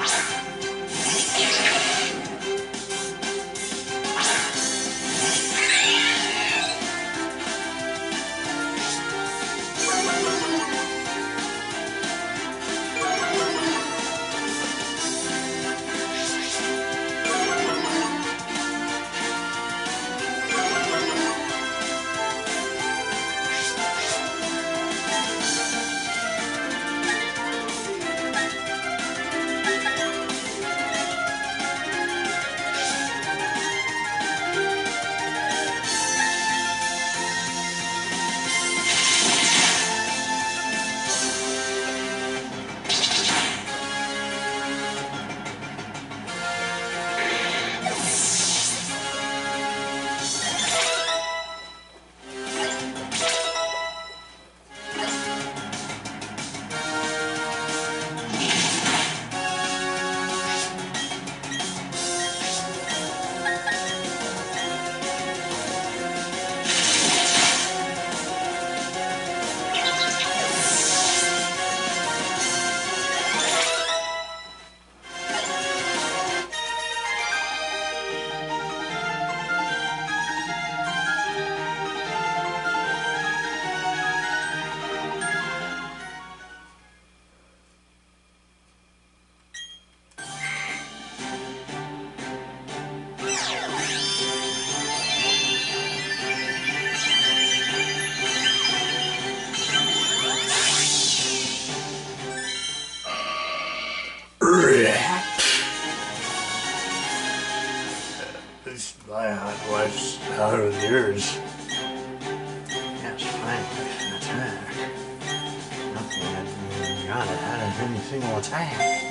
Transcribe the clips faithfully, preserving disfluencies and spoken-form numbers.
My hot wife's out of yours. Yes, frankly, an attack. Nothing had got it out of any single attack.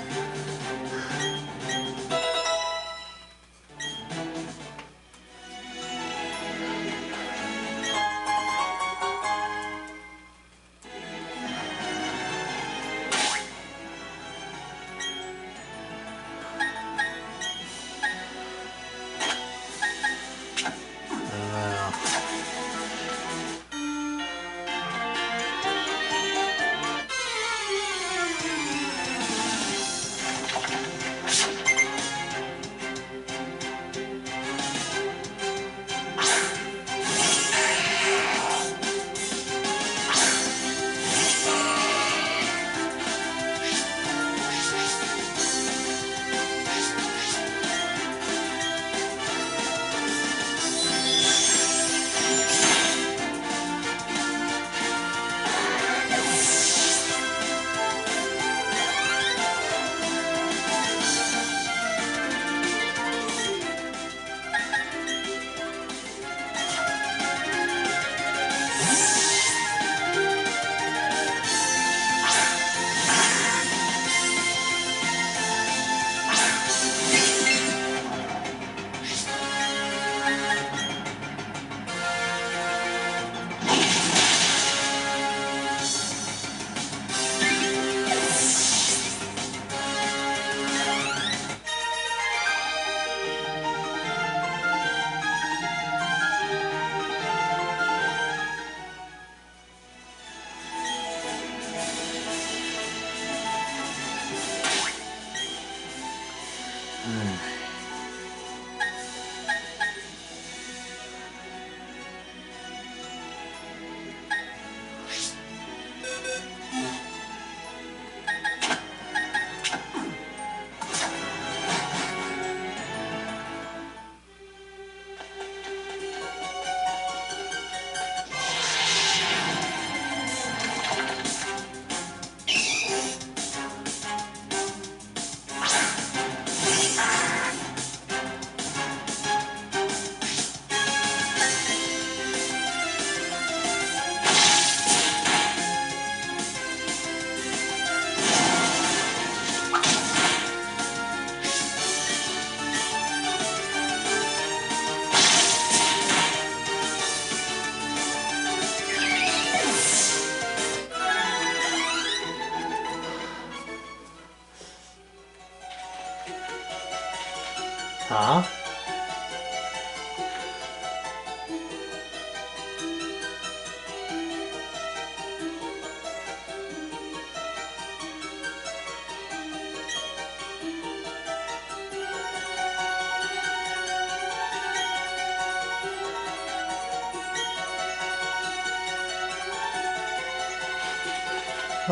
Huh?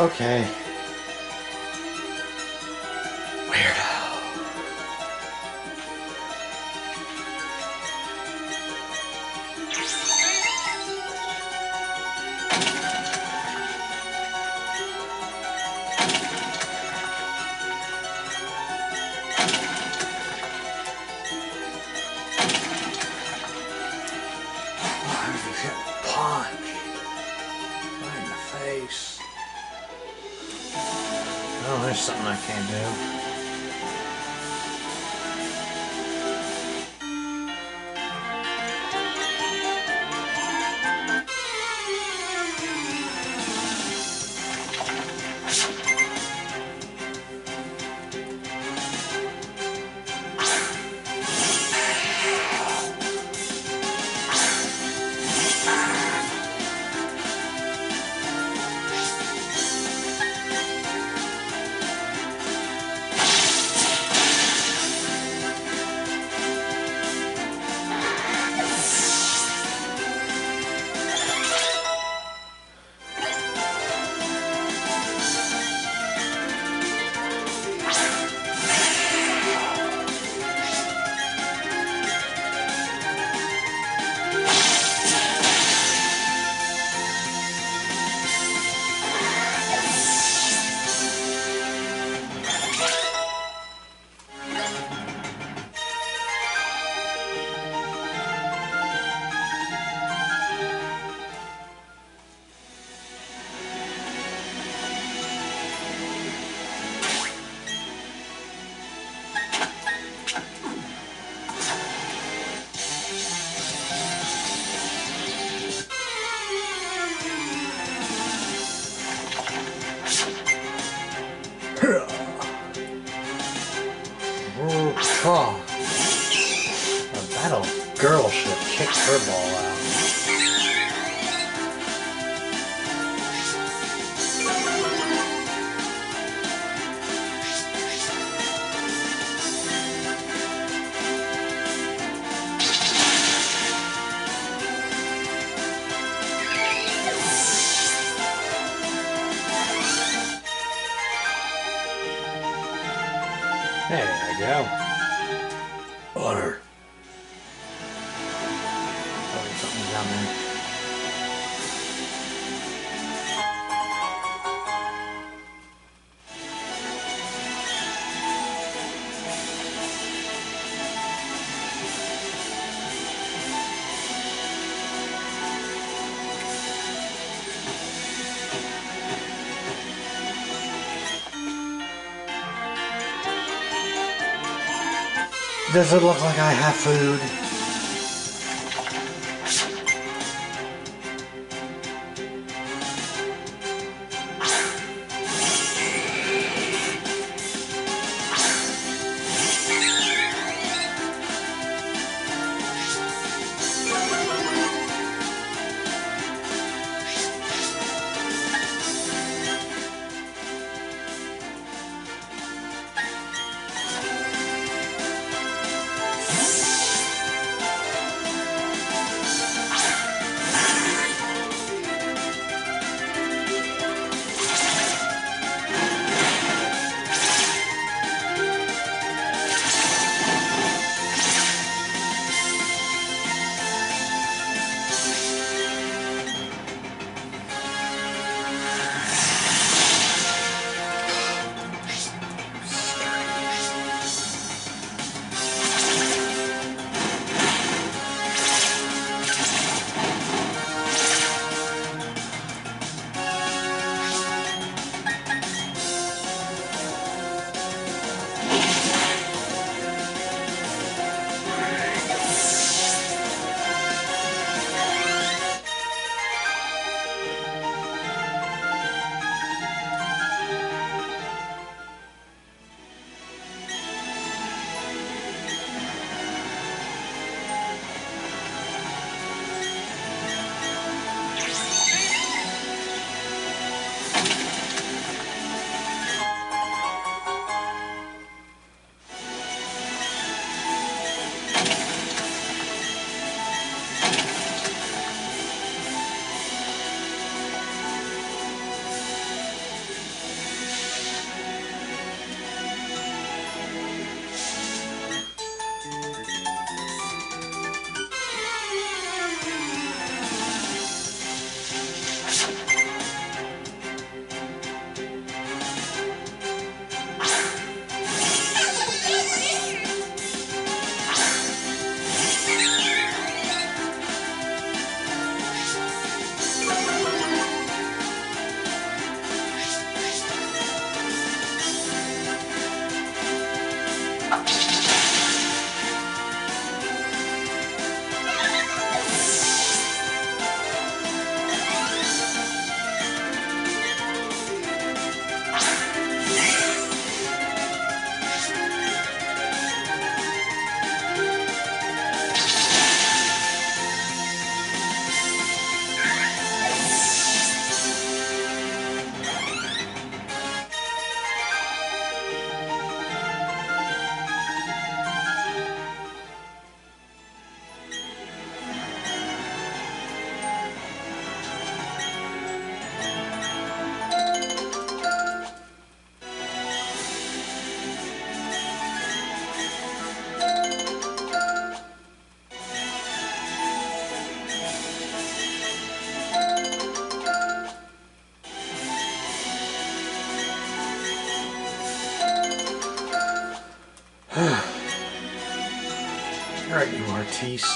Okay. Weirdo. Punch. Right in the face. Oh, there's something I can't do. Oh, a battle girl ship kicked her ball out. There you go. Butter. Oh, there's something down there. Does it look like I have food? Alright, you artiste.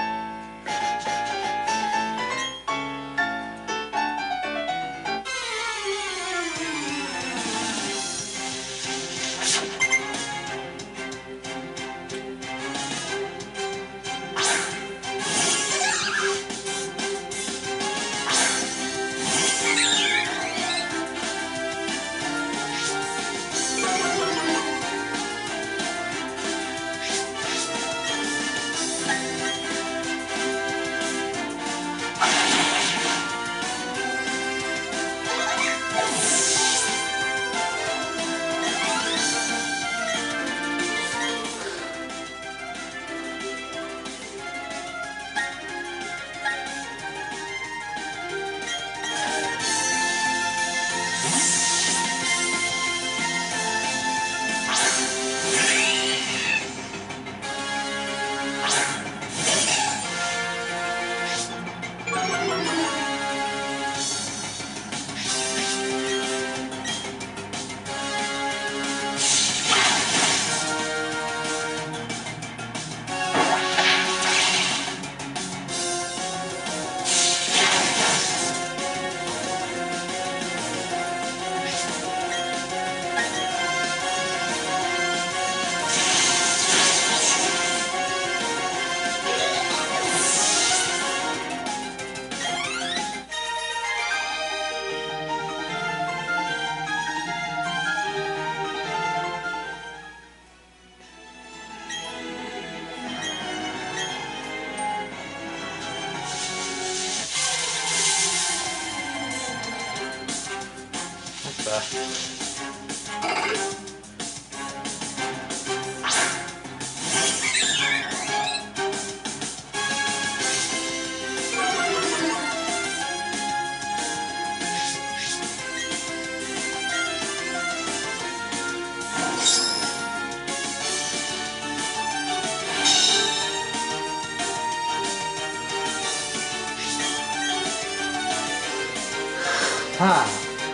Ha!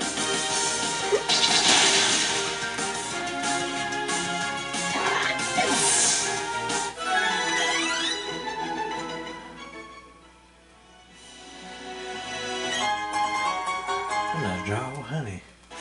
I'm not a jar of honey.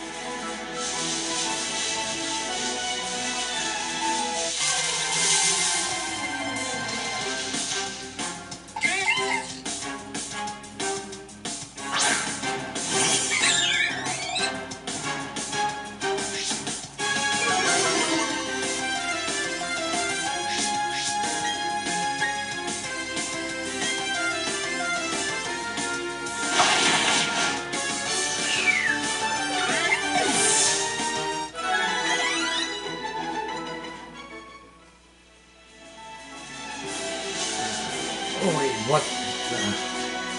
Oh wait, what the...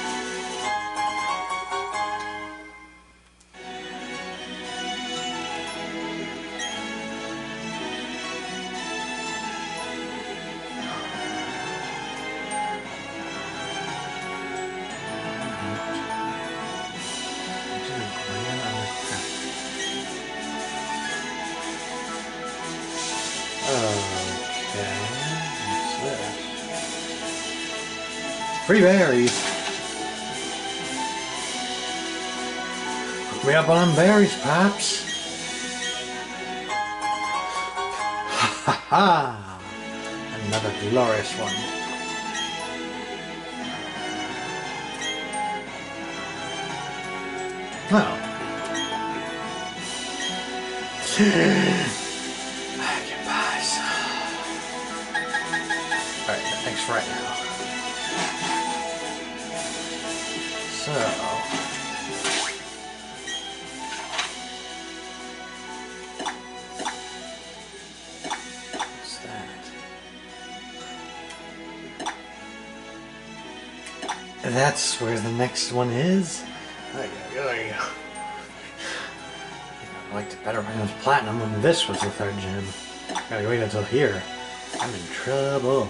Okay, what's this? Free berries. Hook me up on berries, Pops. Ha ha ha! Another glorious one. Oh. I can buy some. Alright, thanks for right now. So, what's that? That's where the next one is. I liked it better when it was platinum when this was the third gem. Gotta wait until here. I'm in trouble.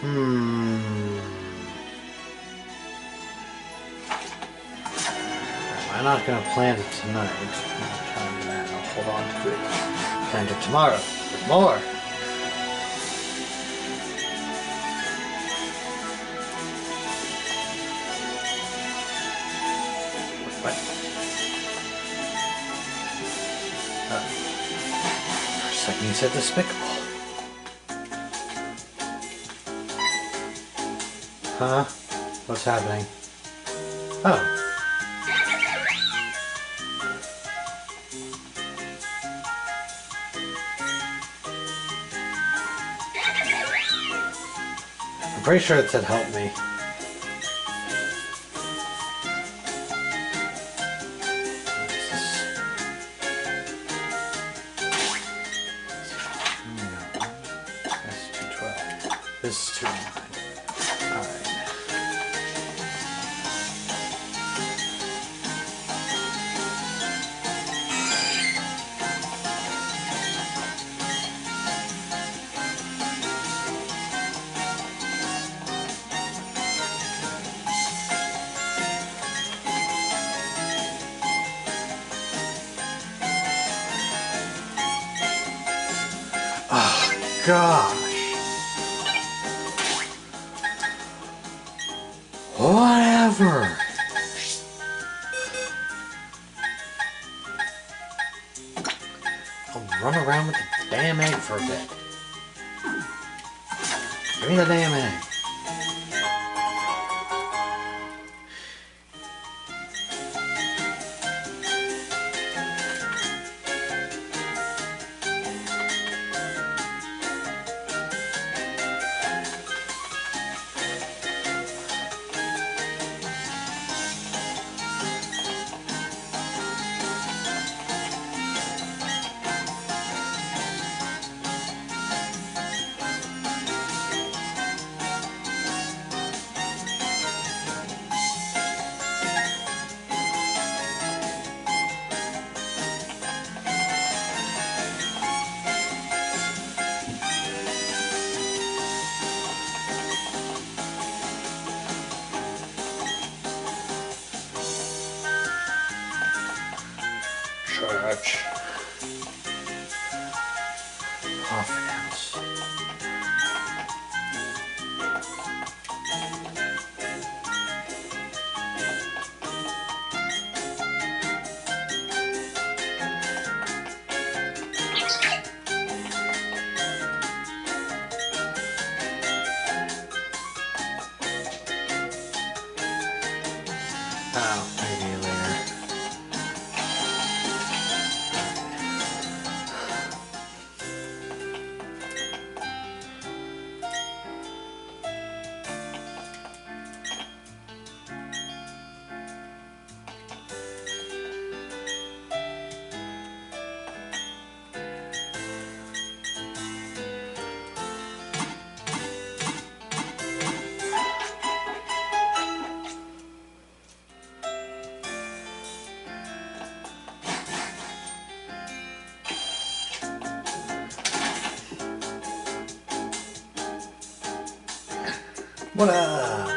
Hmm. I'm not going to plant it tonight. I'm not trying to that. I'll hold on to it. Plant it tomorrow with more. What? Uh, for a second you said despicable. Huh? What's happening? Oh. I'm pretty sure it said help me. That's two twelve. This is two nine. Alright. Oh, gosh. Whatever. I'll run around with the damn egg for a bit. Give me the damn egg. Church. Coffee house. Oh, maybe later. What up?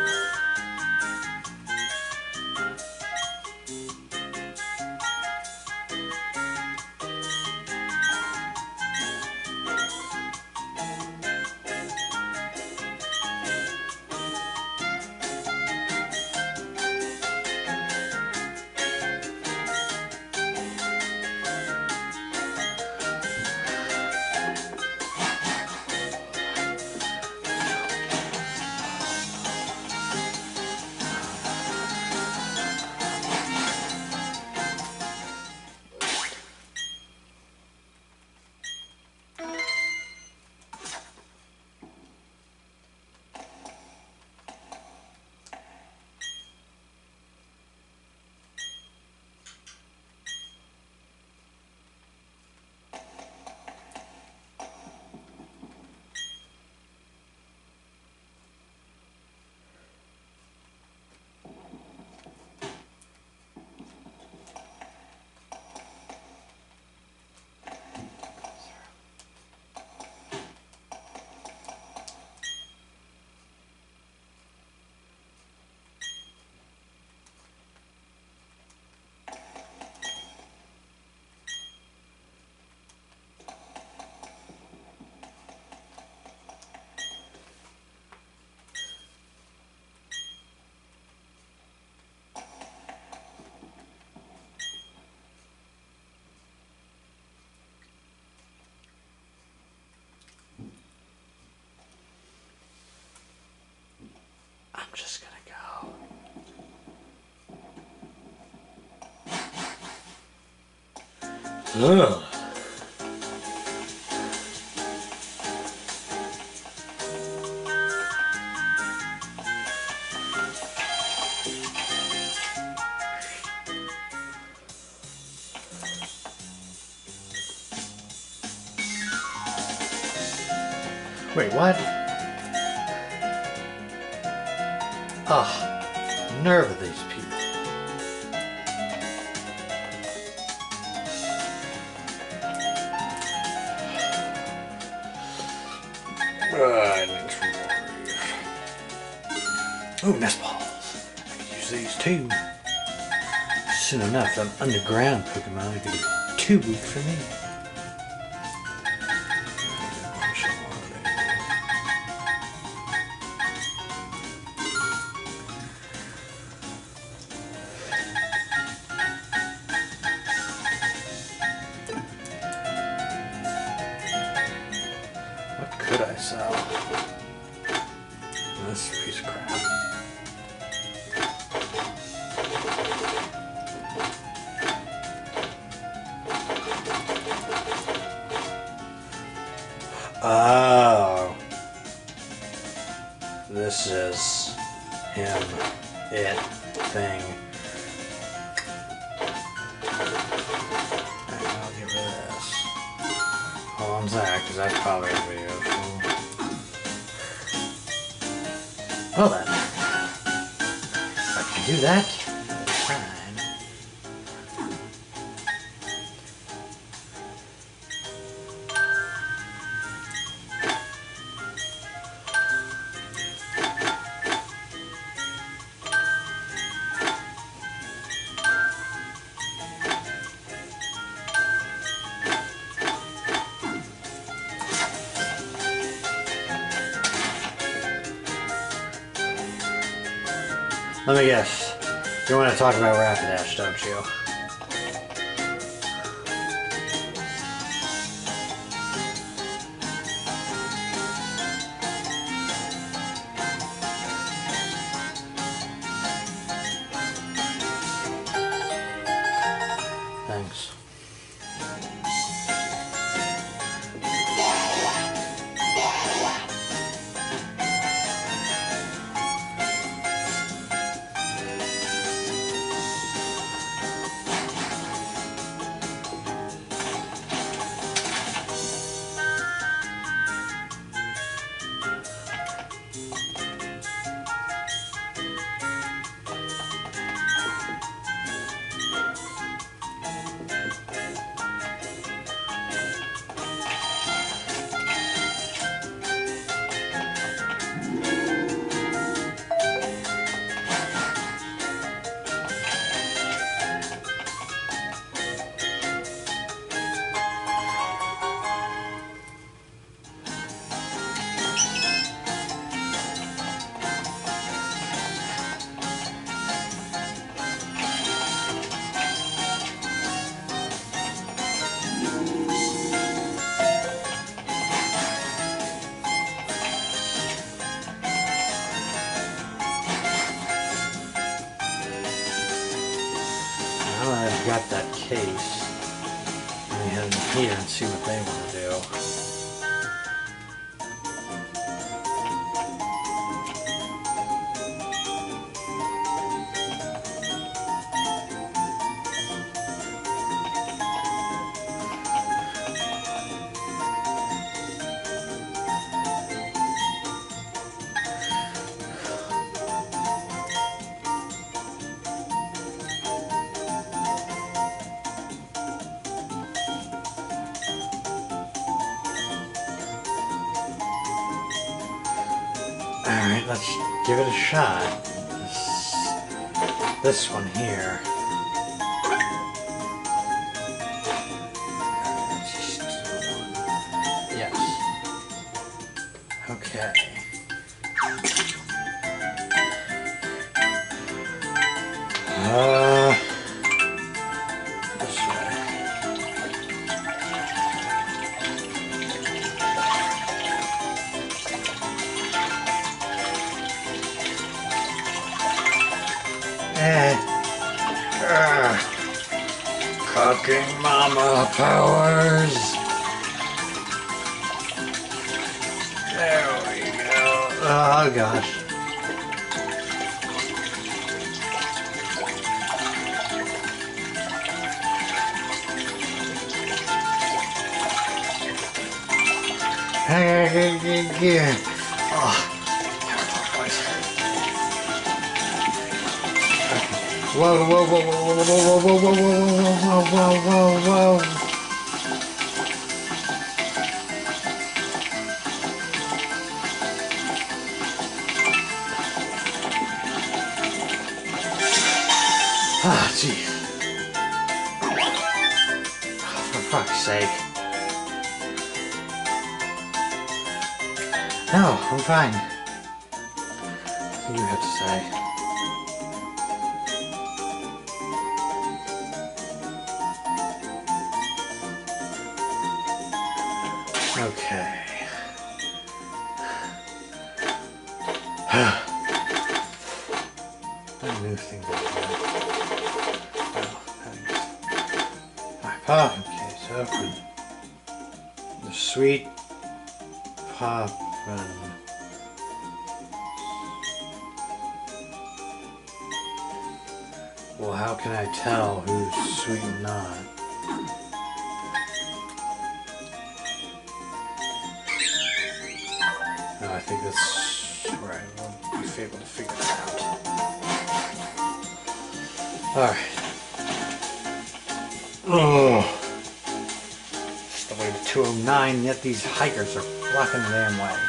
just gonna go. Ugh. Wait, what? Ugh, nerve of these people. Right, ooh, nest balls. I could use these too. Soon enough, an underground Pokemon could be too weak for me. What could I sell? This piece of crap. Oh. This is him, it, thing. Alright, I'll get rid of this. Hold on a sec, because that's probably a video. Well then, if I can do that, that'll be fine. Let me guess. You want to talk about Rapidash, don't you? Thanks. I've got that case. Let me head in here and see what they want to do. Alright, let's give it a shot. This, this one here. Yes. Okay. Uh, this way. Llama powers. There we go. Oh gosh. Oh. Whoa, whoa, whoa, whoa, whoa, whoa, whoa, whoa, whoa, whoa, whoa, whoa. Ah, jeez. For fuck's sake. No, I'm fine. What do you have to say? Okay. A new thing to do. Oh, okay, so the sweet pop and well, how can I tell who's sweet and not? No, I think that's right. We'll be able to figure that out. Alright. Oh. It's the way to two oh nine, yet these hikers are blocking the damn way.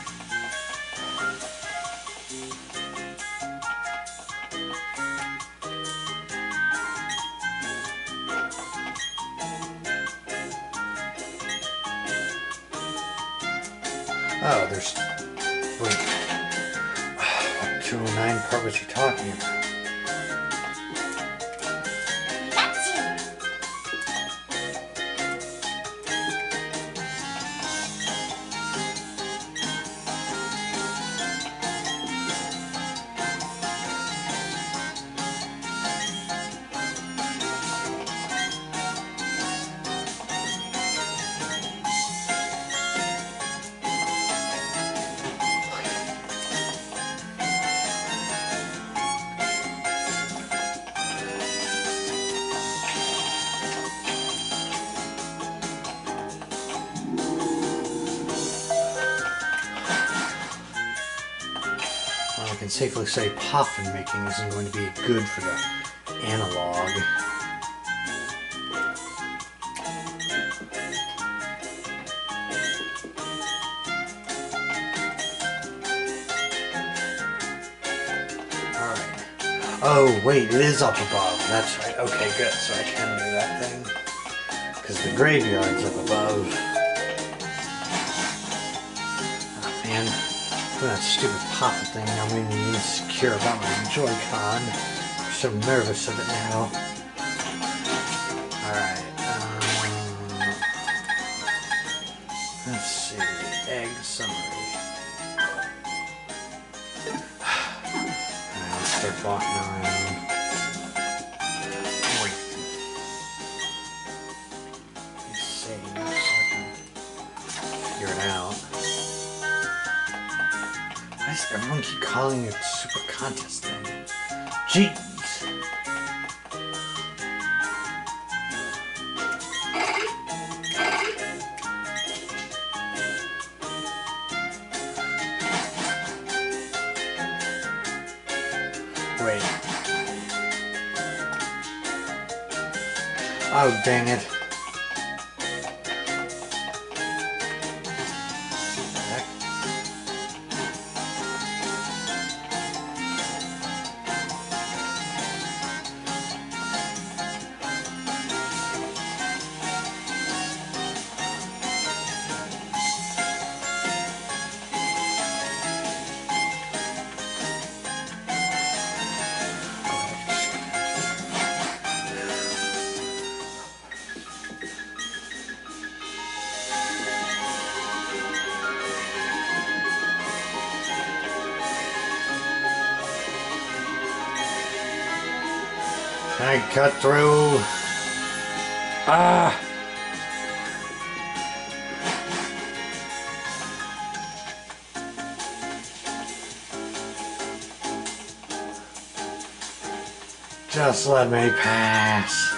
Oh, there's... Wait. What two oh nine part was he talking about? I can safely say poffin making isn't going to be good for the analog. Alright. Oh, wait, it is up above. That's right. Okay, good. So I can do that thing. Because the graveyard's up above. Oh, man. That stupid poppet thing now made me insecure about my Joy-Con. I'm so nervous of it now. Alright, um, let's see, egg summary. Alright, let's start walking around. Wait. Let me see, so I can figure it out. Why does everyone keep calling it super contest thing? Jeez! Wait. Oh, dang it. Can I cut through? Ah! Just let me pass.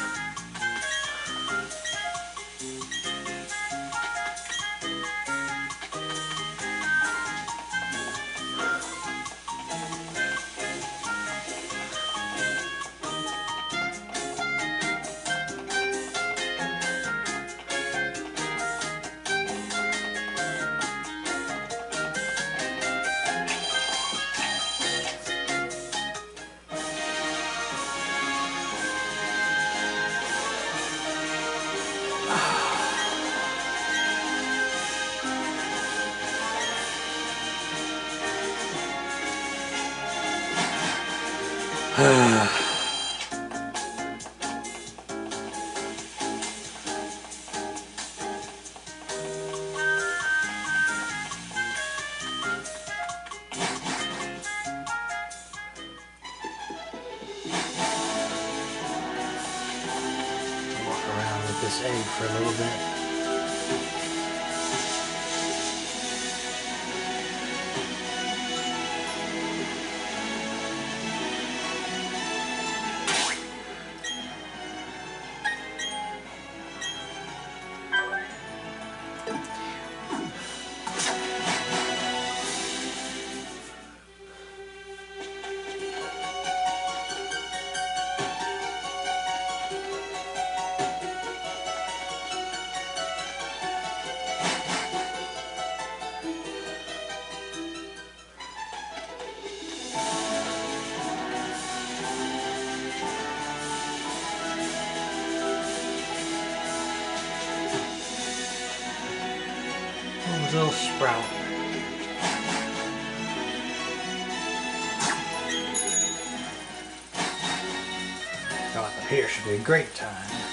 Walk around with this egg for a little bit. Oh, little sprout. Going up here should be a great time.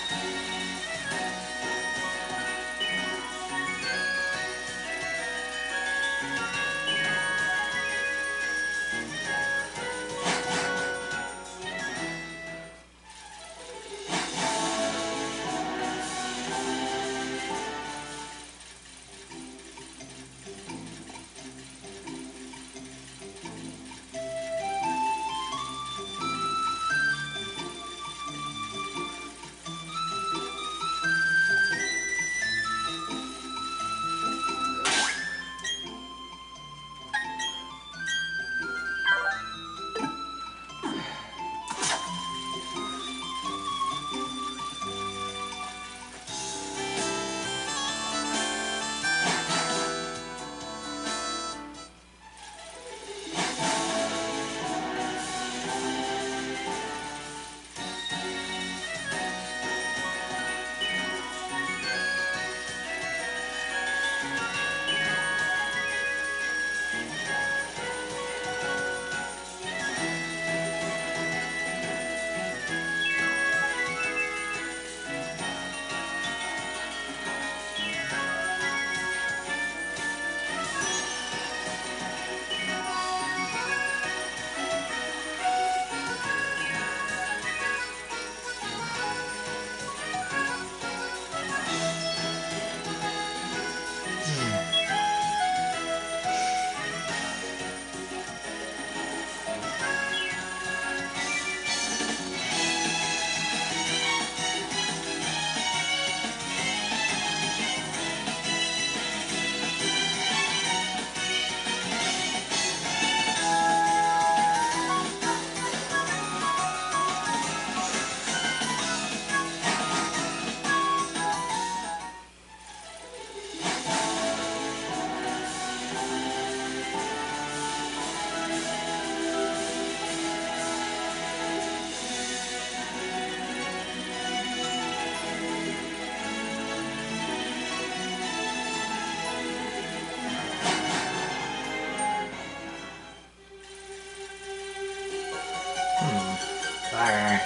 Fire.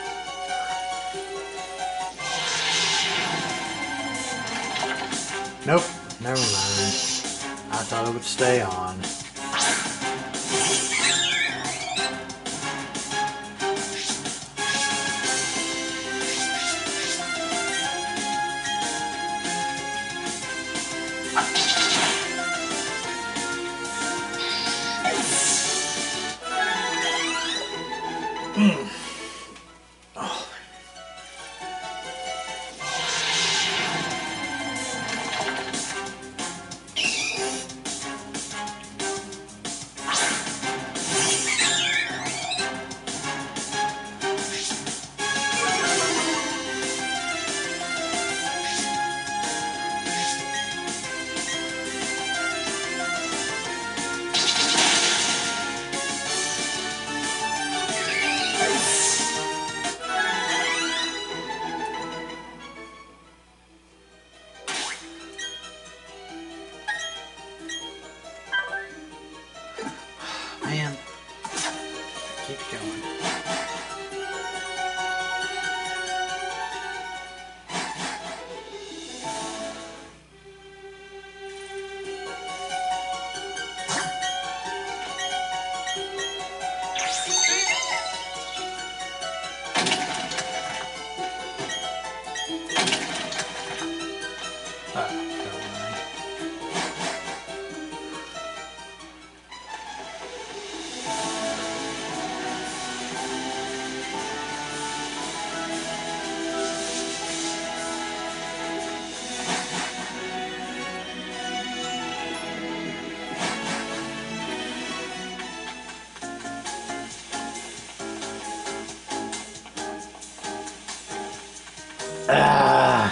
Nope, never mind. I thought it would stay on. Ah, never mind. Ah!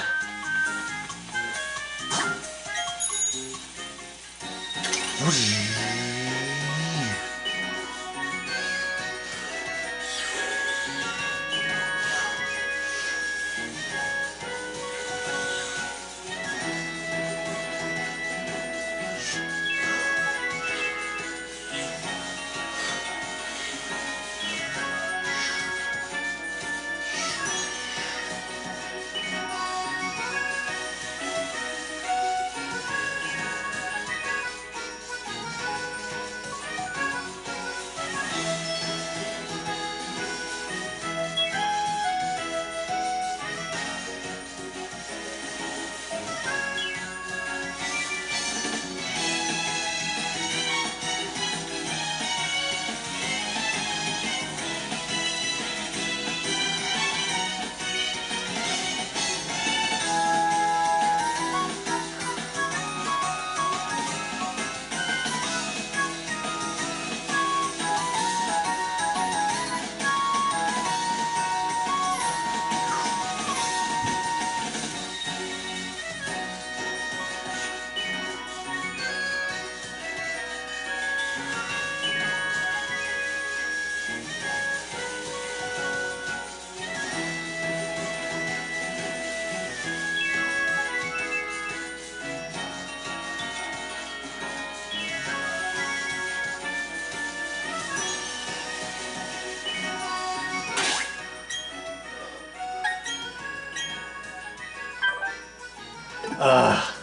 Ugh.